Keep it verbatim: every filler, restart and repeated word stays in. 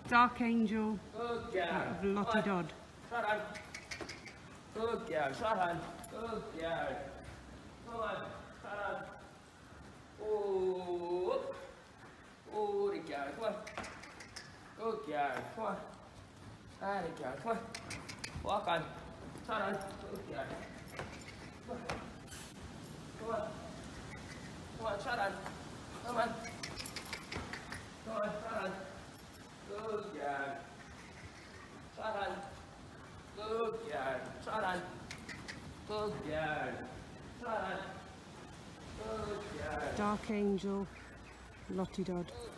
Dark Angel Good girl. out of Lottie Dodd. Shut on. Good girl. Shut on. Good girl. Come on. Shut on. Oh. Oh, the girl. Come on. Good girl. Come on. Ah, the girl. Come on. Walk on. Shut on. Good girl. Come on. Come on. Come on. Shut on. Come on. Come on. Shut on. Good girl. Shut on. Good girl. Shut on. Good girl. Shut on. Good girl. Dark Angel, Lottie Dodd.